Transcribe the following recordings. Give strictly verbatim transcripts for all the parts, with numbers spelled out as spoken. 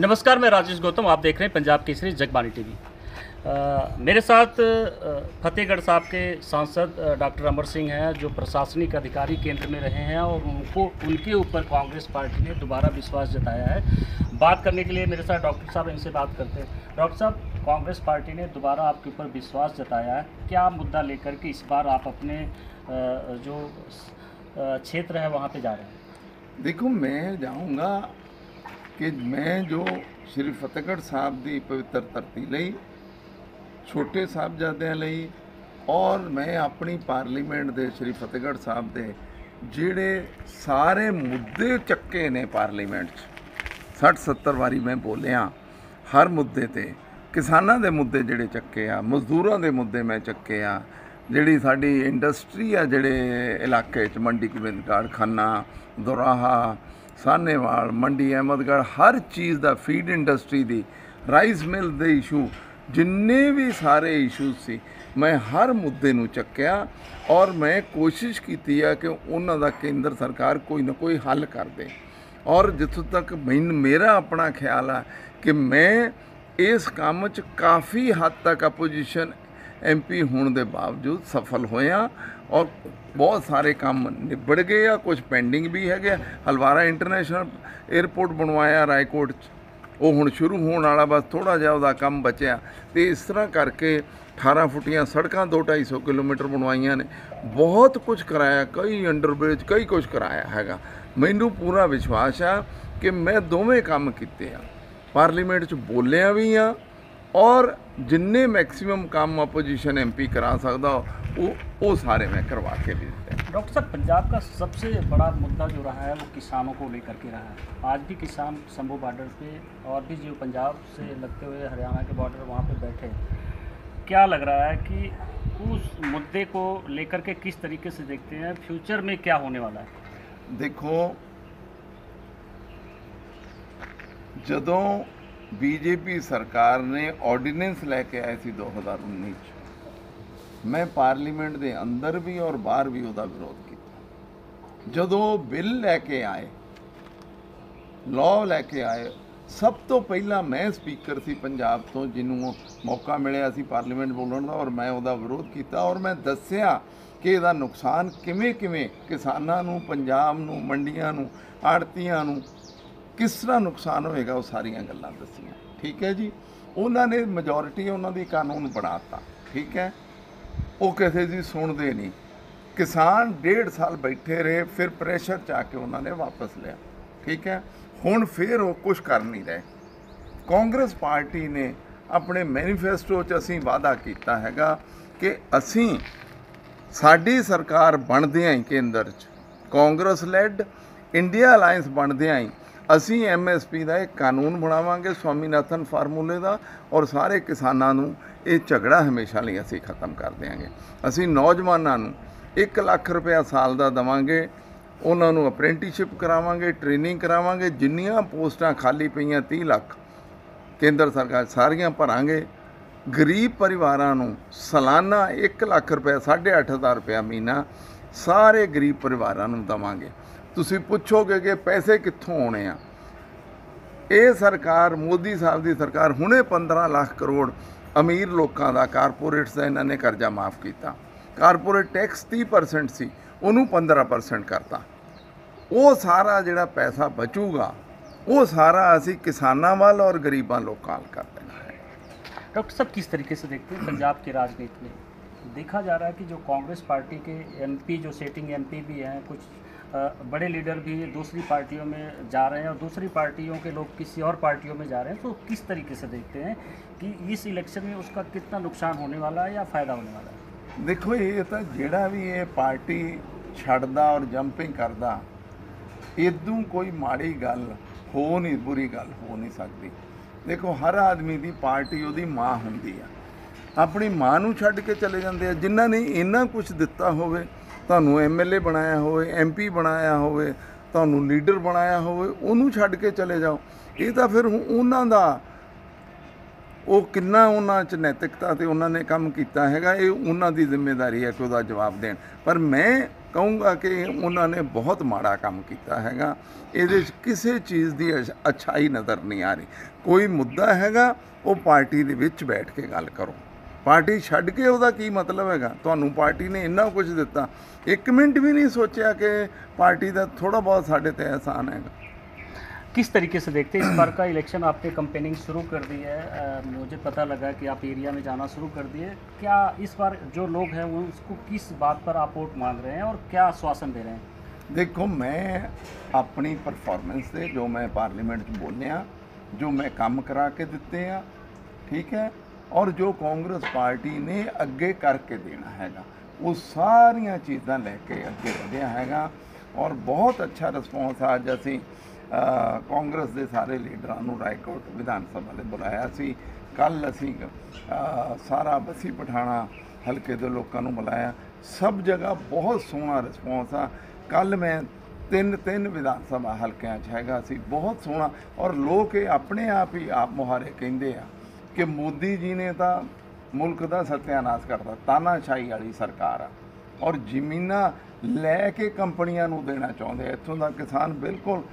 नमस्कार, मैं राजेश गौतम। आप देख रहे हैं पंजाब केसरी जगबानी टीवी। आ, मेरे साथ आ, फतेहगढ़ साहब के सांसद डॉक्टर अमर सिंह हैं, जो प्रशासनिक अधिकारी केंद्र में रहे हैं और उनको उनके ऊपर कांग्रेस पार्टी ने दोबारा विश्वास जताया है। बात करने के लिए मेरे साथ डॉक्टर साहब, इनसे बात करते हैं। डॉक्टर साहब, कांग्रेस पार्टी ने दोबारा आपके ऊपर विश्वास जताया है, क्या मुद्दा लेकर के इस बार आप अपने आ, जो क्षेत्र है वहाँ पर जा रहे हैं? देखो, मैं जाऊँगा कि मैं जो श्री फतेहगढ़ साहब की पवित्र धरती लई, छोटे साहबजादिਆਂ ਲਈ और मैं अपनी पार्लीमेंट दे श्री फतेहगढ़ साहब दे ਜਿਹੜੇ ਸਾਰੇ ਮੁੱਦੇ ਚੱਕੇ ਨੇ ਪਾਰਲੀਮੈਂਟ 'ਚ ਸੱਠ ਸੱਤਰ ਵਾਰੀ ਮੈਂ ਬੋਲਿਆ ਹਰ ਮੁੱਦੇ ਤੇ। ਕਿਸਾਨਾਂ ਦੇ ਮੁੱਦੇ ਜਿਹੜੇ ਚੱਕੇ ਆ, ਮਜ਼ਦੂਰਾਂ ਦੇ ਮੁੱਦੇ ਮੈਂ ਚੱਕੇ ਆ, ਜਿਹੜੀ ਸਾਡੀ ਇੰਡਸਟਰੀ ਆ ਜਿਹੜੇ ਇਲਾਕੇ 'ਚ ਮੰਡੀ ਗੋਬਿੰਦਗੜ੍ਹ, ਖੰਨਾ, ਦੁਰਾਹਾ, ਸਾਹਨੇਵਾਲ, ਮੰਡੀ ਅਹਿਮਦਗੜ੍ਹ, ਹਰ ਚੀਜ਼ ਦਾ, ਫੀਡ ਇੰਡਸਟਰੀ ਦੀ, ਰਾਈਸ ਮਿਲ ਦੇ ਇਸ਼ੂ, ਜਿੰਨੇ ਵੀ ਸਾਰੇ ਇਸ਼ੂ ਸੀ ਮੈਂ ਹਰ ਮੁੱਦੇ ਨੂੰ ਚੱਕਿਆ ਔਰ ਮੈਂ ਕੋਸ਼ਿਸ਼ ਕੀਤੀ ਆ ਕਿ ਉਹਨਾਂ ਦਾ ਕੇਂਦਰ ਸਰਕਾਰ ਕੋਈ ਨਾ ਕੋਈ ਹੱਲ ਕਰ ਦੇ। ਔਰ ਜਿੱਥੋਂ ਤੱਕ ਮੈਨੂੰ ਮੇਰਾ ਆਪਣਾ ਖਿਆਲ ਆ ਕਿ ਮੈਂ ਇਸ ਕੰਮ 'ਚ ਕਾਫੀ ਹੱਦ ਤੱਕ ਅਪੋਜੀਸ਼ਨ ਐਮ ਪੀ ਹੋਣ ਦੇ ਬਾਵਜੂਦ ਸਫਲ ਹੋਇਆ ਔਰ ਬਹੁਤ ਸਾਰੇ ਕੰਮ ਨਿਬੜ ਗਏ ਆ, ਕੁਝ ਪੈਂਡਿੰਗ ਵੀ ਹੈਗੇ। ਹਲਵਾਰਾ ਇੰਟਰਨੈਸ਼ਨਲ ਏਅਰਪੋਰਟ ਬਣਵਾਇਆ ਰਾਏਕੋਟ 'ਚ, ਉਹ ਹੁਣ ਸ਼ੁਰੂ ਹੋਣ ਵਾਲਾ, ਬਸ ਥੋੜ੍ਹਾ ਜਿਹਾ ਉਹਦਾ ਕੰਮ ਬਚਿਆ। ਅਤੇ ਇਸ ਤਰ੍ਹਾਂ ਕਰਕੇ ਅਠਾਰਾਂ ਫੁੱਟੀਆਂ ਸੜਕਾਂ ਦੋ ਢਾਈ ਸੌ ਕਿਲੋਮੀਟਰ ਬਣਵਾਈਆਂ ਨੇ, ਬਹੁਤ ਕੁਝ ਕਰਾਇਆ, ਕਈ ਅੰਡਰਬ੍ਰਿਜ, ਕਈ ਕੁਝ ਕਰਾਇਆ ਹੈਗਾ। ਮੈਨੂੰ ਪੂਰਾ ਵਿਸ਼ਵਾਸ ਆ ਕਿ ਮੈਂ ਦੋਵੇਂ ਕੰਮ ਕੀਤੇ ਆ, ਪਾਰਲੀਮੈਂਟ 'ਚ ਬੋਲਿਆ ਵੀ ਆ ਔਰ ਜਿੰਨੇ मैक्सिमम काम अपोजिशन एम पी करा सकता वो वो सारे मैं करवा के भी देते हैं। डॉक्टर साहब, पंजाब का सबसे बड़ा मुद्दा जो रहा है वो किसानों को लेकर के रहा है। आज भी किसान शंभू बॉर्डर पे और भी जो पंजाब से लगते हुए हरियाणा के बॉर्डर वहाँ पे बैठे, क्या लग रहा है कि उस मुद्दे को लेकर के किस तरीके से देखते हैं, फ्यूचर में क्या होने वाला है? देखो, जदों बीजेपी सरकार ने ऑर्डीनेंस लैके आए सी दो हज़ार उन्नीस, मैं पार्लीमेंट के अंदर भी और बाहर भी उसका विरोध किया। जदों बिल लैके आए, लॉ लैके आए, सब तो पहला मैं स्पीकर सी पंजाब तो, जिन्हों मौका मिले सी पार्लीमेंट बोलने का, और मैं उसका विरोध किया और मैं दसिया कि इसका नुकसान किमें किमें किसानों नूं, पंजाब नूं, मंडियां नूं, आड़तियां नूं किस तरह नुकसान होएगा, वो सारिया गल्लां दसियां। ठीक है जी, उन्होंने मजोरिटी उन्होंने कानून बनाता, ठीक है, वो किसी की सुनते नहीं। किसान डेढ़ साल बैठे रहे, फिर प्रेशर च आके उन्होंने वापस लिया, ठीक है। हुण फिर वो कुछ कर नहीं रहे। कांग्रेस पार्टी ने अपने मैनीफेस्टो च असीं वादा किया हैगा कि असीं साडी सरकार बनदियां ही केंद्र च कांग्रेस लैड इंडिया अलायंस बनदियां ही ਅਸੀਂ ਐਮ ਐਸ ਪੀ ਦਾ एक कानून ਬਣਾਵਾਂਗੇ, स्वामीनाथन फार्मूले ਦਾ, और ਸਾਰੇ ਕਿਸਾਨਾਂ ਨੂੰ ਇਹ ਝਗੜਾ ਹਮੇਸ਼ਾ ਲਈ ਅਸੀਂ ਖਤਮ ਕਰ ਦਿਆਂਗੇ। ਅਸੀਂ ਨੌਜਵਾਨਾਂ ਨੂੰ ਇੱਕ ਲੱਖ ਰੁਪਇਆ ਸਾਲ ਦਾ ਦੇਵਾਂਗੇ, ਉਹਨਾਂ ਨੂੰ ਅਪ੍ਰੈਂਟਿਸਸ਼ਿਪ ਕਰਾਵਾਂਗੇ, ਟ੍ਰੇਨਿੰਗ ਕਰਾਵਾਂਗੇ। ਜਿੰਨੀਆਂ ਪੋਸਟਾਂ ਖਾਲੀ ਪਈਆਂ ਤੀਹ ਲੱਖ ਕੇਂਦਰ ਸਰਕਾਰ ਸਾਰੀਆਂ ਭਰਾਂਗੇ। ਗਰੀਬ ਪਰਿਵਾਰਾਂ ਨੂੰ ਸਾਲਾਨਾ ਇੱਕ ਲੱਖ ਰੁਪਇਆ, ਸਾਢੇ ਅੱਠ ਹਜ਼ਾਰ ਰੁਪਇਆ ਮਹੀਨਾ ਸਾਰੇ ਗਰੀਬ ਪਰਿਵਾਰਾਂ ਨੂੰ ਦੇਵਾਂਗੇ। ਤੁਸੀਂ ਪੁੱਛੋਗੇ ਕਿ ਪੈਸੇ ਕਿੱਥੋਂ ਆਉਣੇ ਆ? ਇਹ ਸਰਕਾਰ, ਮੋਦੀ ਸਾਹਿਬ ਦੀ ਸਰਕਾਰ, ਹੁਣੇ ਪੰਦਰਾਂ ਲੱਖ ਕਰੋੜ ਅਮੀਰ ਲੋਕਾਂ ਦਾ, ਕਾਰਪੋਰੇਟਸ ਦਾ ਇਹਨਾਂ ਨੇ ਕਰਜ਼ਾ ਮਾਫ ਕੀਤਾ। ਕਾਰਪੋਰੇਟ ਟੈਕਸ ਤੀਹ ਪਰਸੈਂਟ ਸੀ, ਉਹਨੂੰ ਪੰਦਰਾਂ ਪਰਸੈਂਟ ਕਰਤਾ। ਉਹ ਸਾਰਾ ਜਿਹੜਾ ਪੈਸਾ ਬਚੂਗਾ ਉਹ ਸਾਰਾ ਅਸੀਂ ਕਿਸਾਨਾਂ ਵੱਲ और ਗਰੀਬਾਂ ਲੋਕਾਂ ਵੱਲ ਕਰ ਦੇਣਾ ਹੈ। डॉक्टर साहब, किस तरीके से देखते हैं पंजाब की राजनीति में? देखा जा रहा है कि जो कांग्रेस पार्टी के एम पी, जो सेटिंग एम पी भी हैं, कुछ बड़े लीडर भी दूसरी पार्टियों में जा रहे हैं और दूसरी पार्टियों के लोग किसी और पार्टियों में जा रहे हैं। तो किस तरीके से देखते हैं कि इस इलेक्शन में उसका कितना नुकसान होने वाला है या फ़ायदा होने वाला है? देखो, ये तो ਜਿਹੜਾ भी ये पार्टी छड्डदा और जंपिंग करदा, इदों कोई माड़ी गल हो नहीं, बुरी गल हो नहीं सकती। देखो, हर आदमी की पार्टी उसदी माँ हुंदी आ, अपनी माँ नूं छड्ड के चले जाते हैं। जिन्हां ने इन्ना कुछ दिता होवे, ਤੁਹਾਨੂੰ ਐਮ ਐਲ ਏ ਬਣਾਇਆ ਹੋਵੇ, ਐਮ ਪੀ ਬਣਾਇਆ ਹੋਵੇ, ਤੁਹਾਨੂੰ ਲੀਡਰ ਬਣਾਇਆ ਹੋਵੇ, ਉਹਨੂੰ ਛੱਡ ਕੇ ਚਲੇ ਜਾਓ। ਇਹ ਤਾਂ ਫਿਰ ਉਹਨਾਂ ਦਾ, ਉਹ ਕਿੰਨਾ ਉਹਨਾਂ 'ਚ ਨੈਤਿਕਤਾ ਤੇ ਉਹਨਾਂ ਨੇ ਕੰਮ ਕੀਤਾ ਹੈਗਾ, ਇਹ ਉਹਨਾਂ ਦੀ ਜ਼ਿੰਮੇਵਾਰੀ ਹੈ ਕਿ ਉਹਦਾ ਜਵਾਬ ਦੇਣ। ਪਰ ਮੈਂ ਕਹੂੰਗਾ ਕਿ ਉਹਨਾਂ ਨੇ ਬਹੁਤ ਮਾੜਾ ਕੰਮ ਕੀਤਾ ਹੈਗਾ। ਇਹਦੇ 'ਚ ਕਿਸੇ ਚੀਜ਼ ਦੀ ਅਛ- ਅੱਛਾਈ ਨਜ਼ਰ ਨਹੀਂ ਆ ਰਹੀ। ਕੋਈ ਮੁੱਦਾ ਹੈਗਾ ਉਹ ਪਾਰਟੀ ਦੇ ਵਿੱਚ ਬੈਠ ਕੇ ਗੱਲ ਕਰੋ। ਪਾਰਟੀ ਛੱਡ ਕੇ ਉਹਦਾ ਕੀ ਮਤਲਬ ਹੈਗਾ? ਤੁਹਾਨੂੰ ਪਾਰਟੀ ਨੇ ਇੰਨਾ ਕੁਝ ਦਿੱਤਾ, ਇੱਕ ਮਿੰਟ ਵੀ ਨਹੀਂ ਸੋਚਿਆ ਕਿ पार्टी का थोड़ा बहुत साढ़े ते एहसान है। किस तरीके से देखते हैं इस बार का इलेक्शन? आपने कंपेनिंग शुरू कर दी है, आ, मुझे पता लगा कि आप एरिया में जाना शुरू कर दिए। क्या इस बार जो लोग हैं वो उसको किस बात पर आप वोट मांग रहे हैं और क्या आश्वासन दे रहे हैं? देखो, मैं अपनी परफॉर्मेंस से जो मैं पार्लीमेंट च बोलिया, जो मैं काम करा के दिते हैं, ठीक है, और जो कांग्रेस पार्टी ने अगे करके देना हैगा वो सारिया चीज़ां लैके अगे बढ़िया हैगा। और बहुत अच्छा रिस्पॉन्स अज असी कांग्रेस के सारे लीडरां नूं रायकोट विधान सभा दे बुलाया सी। कल असी सारा बसी पठाणा हल्के दे लोकां नूं बुलाया। सब जगह बहुत सोहना रिस्पॉन्स आ। कल मैं तीन तीन विधान सभा हल्कियां च हैगा सी, बहुत सोहना। और लोग ये अपने आप ही आप मुहारे कहिंदे आ कि मोदी जी ने तो मुल्क का सत्यानाश करता, तानाशाही वाली सरकार आ और जमीना लैके कंपनियां नूं देना चाहुंदे। इत्थों दा किसान बिल्कुल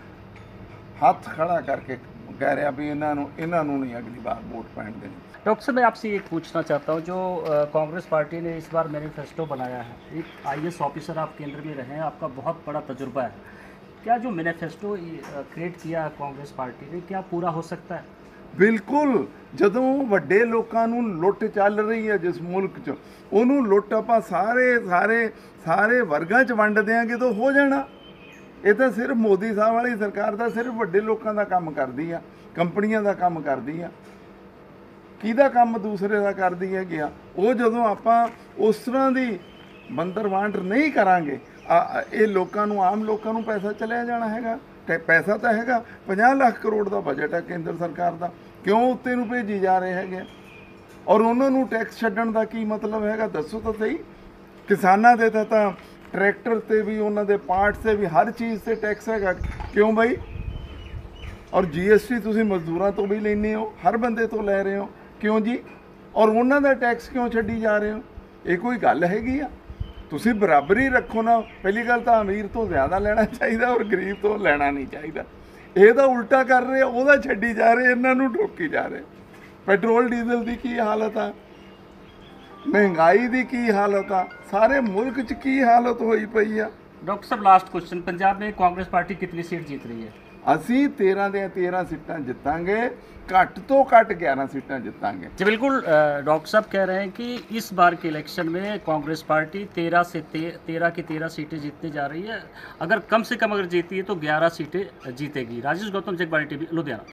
हथ खड़ा करके कह रहा भी इन्हां नूं इन्हां नूं नहीं अगली बार वोट पैण देनी। डॉक्टर साहब, मैं आपसे एक पूछना चाहता हूँ, जो अ, कांग्रेस पार्टी ने इस बार मैनिफेस्टो बनाया है, एक आई ए एस ऑफिसर आप केंद्र में रहे हैं, आपका बहुत बड़ा तजुर्बा है, क्या जो मैनिफेस्टो क्रिएट किया है कांग्रेस पार्टी ने, क्या पूरा हो सकता है? बिल्कुल। जदों वड्डे लोकां नूं लुੱਟ ਚੱਲ ਰਹੀ है जिस मुल्क च, ਉਹਨੂੰ ਲੁੱਟ ਆਪਾਂ ਸਾਰੇ ਸਾਰੇ ਸਾਰੇ ਵਰਗਾਂ ਚ ਵੰਡ ਦਿਆਂਗੇ ਤਾਂ ਹੋ ਜਾਣਾ। ਇਹ ਤਾਂ ਸਿਰਫ ਮੋਦੀ ਸਾਹਿਬ ਵਾਲੀ ਸਰਕਾਰ ਦਾ ਸਿਰਫ ਵੱਡੇ ਲੋਕਾਂ ਦਾ ਕੰਮ ਕਰਦੀ ਆ, ਕੰਪਨੀਆਂ ਦਾ ਕੰਮ ਕਰਦੀ ਆ, ਕਿਹਦਾ ਕੰਮ ਦੂਸਰੇ ਦਾ ਕਰਦੀ ਹੈ ਗਿਆ। ਉਹ ਜਦੋਂ ਆਪਾਂ ਉਸ ਤਰ੍ਹਾਂ ਦੀ ਬੰਦਰ ਵੰਡ ਨਹੀਂ ਕਰਾਂਗੇ, ਆ ਇਹ ਲੋਕਾਂ ਨੂੰ ਆਮ ਲੋਕਾਂ ਨੂੰ ਪੈਸਾ ਚਲਿਆ ਜਾਣਾ ਹੈਗਾ। ਤੇ ਪੈਸਾ ਤਾਂ ਹੈਗਾ ਪੰਜਾਹ ਲੱਖ ਕਰੋੜ ਦਾ ਬਜਟ ਹੈ ਕੇਂਦਰ ਸਰਕਾਰ ਦਾ, ਕਿਉਂ ਉੱਤੇ ਨੂੰ ਭੇਜੀ ਜਾ ਰਹੇ ਹੈਗੇ? ਔਰ ਉਹਨਾਂ ਨੂੰ ਟੈਕਸ ਛੱਡਣ ਦਾ ਕੀ ਮਤਲਬ ਹੈਗਾ? ਦੱਸੋ ਤਾਂ ਸਹੀ। ਕਿਸਾਨਾਂ ਦੇ ਤਾਂ ਤਾਂ ਟਰੈਕਟਰ ਤੇ ਵੀ, ਉਹਨਾਂ ਦੇ ਪਾਰਟਸ ਤੇ ਵੀ, ਹਰ ਚੀਜ਼ ਤੇ ਟੈਕਸ ਹੈਗਾ, ਕਿਉਂ ਬਾਈ? ਔਰ ਜੀਐਸਟੀ ਤੁਸੀਂ ਮਜ਼ਦੂਰਾਂ ਤੋਂ ਵੀ ਲੈਂਦੇ ਹੋ, ਹਰ ਬੰਦੇ ਤੋਂ ਲੈ ਰਹੇ ਹੋ, ਕਿਉਂ ਜੀ? ਔਰ ਉਹਨਾਂ ਦਾ ਟੈਕਸ ਕਿਉਂ ਛੱਡੀ ਜਾ ਰਹੇ ਹੋ? ਇਹ ਕੋਈ ਗੱਲ ਹੈਗੀ ਆ? ਤੁਸੀਂ ਬਰਾਬਰੀ ਰੱਖੋ ਨਾ। ਪਹਿਲੀ ਗੱਲ ਤਾਂ ਅਮੀਰ ਤੋਂ ਜ਼ਿਆਦਾ ਲੈਣਾ ਚਾਹੀਦਾ ਔਰ ਗਰੀਬ ਤੋਂ ਲੈਣਾ ਨਹੀਂ ਚਾਹੀਦਾ। ਇਹ ਤਾਂ ਉਲਟਾ ਕਰ ਰਹੇ, ਉਹਦਾ ਛੱਡੀ ਜਾ ਰਹੇ, ਇਹਨਾਂ ਨੂੰ ਠੋਕੀ ਜਾ ਰਹੇ। ਪੈਟਰੋਲ ਡੀਜ਼ਲ ਦੀ ਕੀ ਹਾਲਤ ਆ, ਮਹਿੰਗਾਈ ਦੀ ਕੀ ਹਾਲਤ ਆ, ਸਾਰੇ ਮੁਲਕ 'ਚ ਕੀ ਹਾਲਤ ਹੋਈ ਪਈ ਆ। डॉक्टर साहब, लास्ट क्वेश्चन, पंजाब में कांग्रेस पार्टी कितनी सीट जीत रही है? ਅਸੀਂ तेरह ਦੀਆਂ तेरह सीटां जितांगे, घट तो घट ग्यारह सीटां जितांगे। जी बिल्कुल। अ, डॉक्टर साहब कह रहे हैं कि इस बार के इलेक्शन में कांग्रेस पार्टी तेरह से ते, तेरह की तेरह सीटें जीतने जा रही है। अगर कम से कम अगर जीती है तो ग्यारह सीटें जीतेगी। राजेश गौतम, जगबानी टीवी, लुधियाना।